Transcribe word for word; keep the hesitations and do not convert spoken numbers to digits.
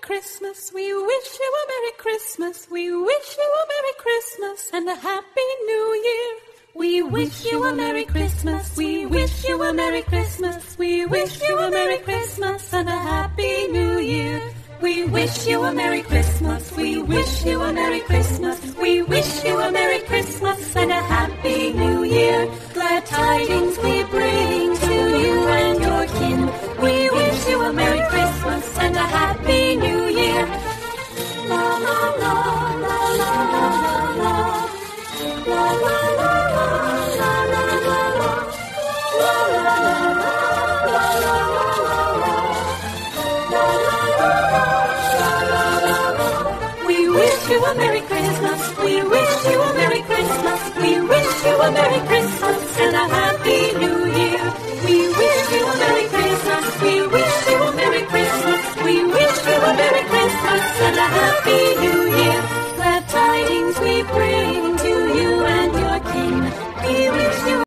Christmas. We wish you a Merry Christmas. We wish you a Merry Christmas and a Happy New Year. We wish you a Merry Christmas. We wish you a Merry Christmas. We wish you a Merry Christmas and a Happy New Year. We wish you a Merry Christmas. We wish you a Merry Christmas. We wish you a Merry Christmas and a Happy New Year. Glad tidings we bring to you and your kin. We wish you a Merry Christmas and a Happy New Year. La la la la la la la la la la la la la la la We wish you a Merry Christmas. We wish you a Merry Christmas. We wish you a Merry Christmas.